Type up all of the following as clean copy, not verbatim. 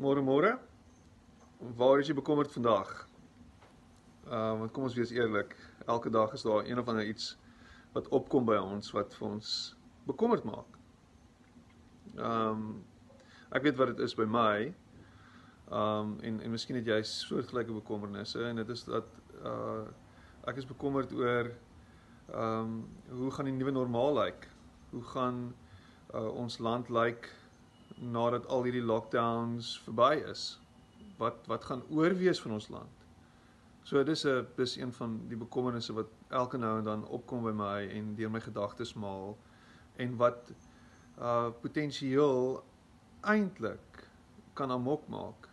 Môre, môre. Waar is jy bekommerd vandag? Want kom ons wees eerlik, elke dag is daar een of ander iets wat opkom by ons, wat vir ons bekommerd maak. Ek weet wat dit is by my, en miskien het jy soortgelyke bekommernisse, en dit is dat ek is bekommerd oor hoe gaan die nuwe normaal lyk? Hoe gaan ons land lyk nadat al hierdie lockdowns verby is? Wat gaan oorwees van ons land? So dis een van die bekommernisse wat elke nou en dan opkom by my en deur my gedagtes maal, en wat potensieel eintlik kan amok maak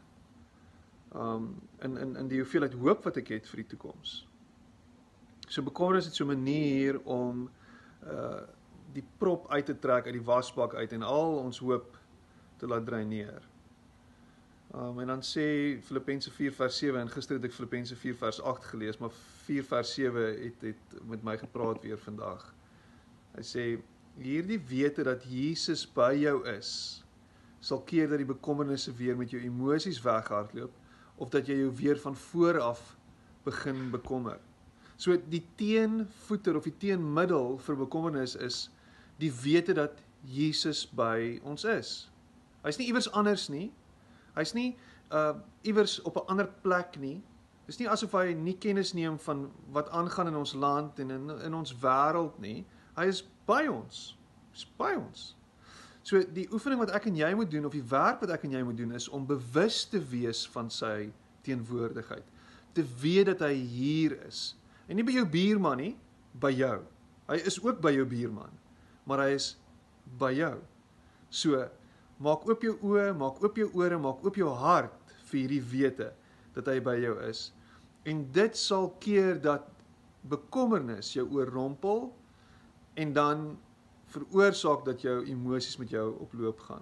in die hoeveelheid hoop wat ek het vir die toekoms. So bekommernis is so 'n manier om die prop uit te trek uit die wasbak uit en al ons hoop te laat dreineer. En dan sê Filippense 4 vers 7, en gister het ek Filippense 4 vers 8 gelees, maar 4 vers 7 het met my gepraat weer vandag. Hy sê, hierdie wete dat Jesus by jou is, sal keer dat die bekommernisse weer met jou emosies weghardloop, of dat jy jou weer van vooraf begin bekommer. So die teenvoeter of die teenmiddel vir bekommernis is die wete dat Jesus by ons is. Hy's nie iewers anders nie. Hy's nie iewers op 'n ander plek nie. Dis nie asof hy nie kennis neem van wat aangaan in ons land en in ons wêreld nie. Hy is by ons. Hy's by ons. So die oefening wat ek en jy moet doen, of die werk wat ek en jy moet doen, is om bewus te wees van sy teenwoordigheid. Te weet dat hy hier is. En nie by jou buurman nie, by jou. Hy is ook by jou buurman, maar hy is by jou. So, maak oop jou oë, maak oop jou ore, maak oop jou hart vir hierdie wete dat hy by jou is. En dit sal keer dat bekommernis jou oorrompel en dan veroorsaak dat jou emosies met jou oploop gaan.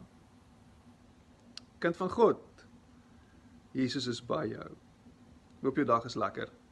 Kind van God, Jesus is by jou. Hoop jou dag is lekker.